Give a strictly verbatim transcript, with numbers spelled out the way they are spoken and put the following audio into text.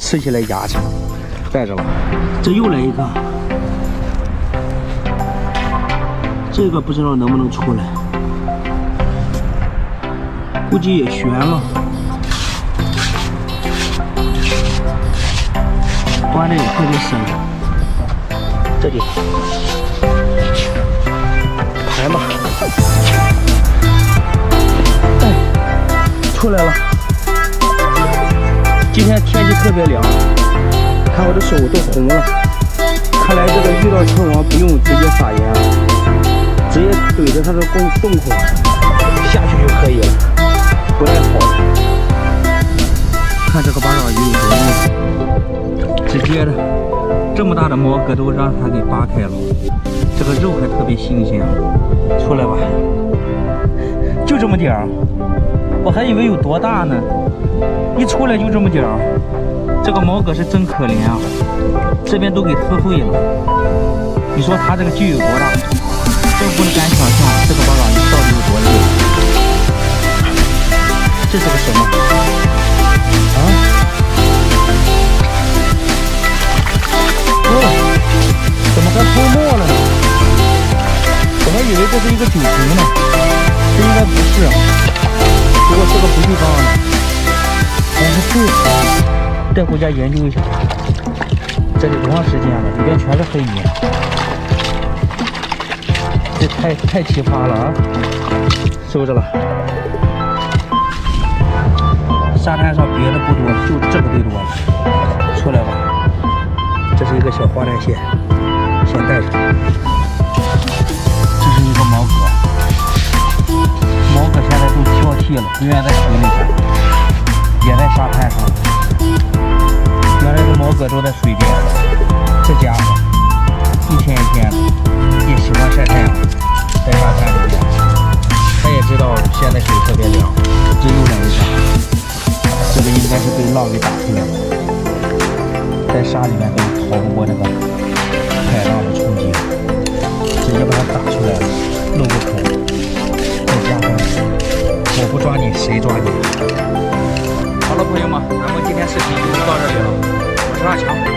吃起来牙碜，带着了。这又来一个，这个不知道能不能出来，估计也悬了，关的也特别深。这里排吧，哎，出来了。今天天气特别凉，看我的手都红了。看来这个遇到车王不用直接撒盐，直接怼着它的洞洞口下去就可以了，不带跑的。看这个八爪鱼有多硬，直接的，这么大的毛疙都让它给扒开了，这个肉还特别新鲜。出来吧，就这么点儿，我还以为有多大呢。一出来就这么点儿，这个毛哥是真可怜啊，这边都给撕碎了。你说它这个劲有多大？真不能敢想象这个八爪鱼到底有多硬。这是个什么？啊？哦，怎么还泼墨了呢？我还以为这是一个酒瓶呢，这应该不是，不过是个不锈钢的。哎，对，带回家研究一下。这里多长时间了？里边全是黑泥，这太太奇葩了啊！收着了。沙滩上别的不多，就这个最多了。出来吧，这是一个小花带蟹，先带着。这是一个毛蛤，毛蛤现在都挑剔了，不愿在水里边。也在沙滩上，原来的毛蛤都在水边。这家伙一天一天的也喜欢晒太阳，在沙滩里面。他也知道现在水特别凉，这又来一下，这个应该是被浪给打出来了，在沙里面都逃不过那个海浪的冲击，直接把它打出来了，露个口。这家伙，我不抓你，谁抓你？好了，朋友们，咱们今天视频就到这里了。我是阿强。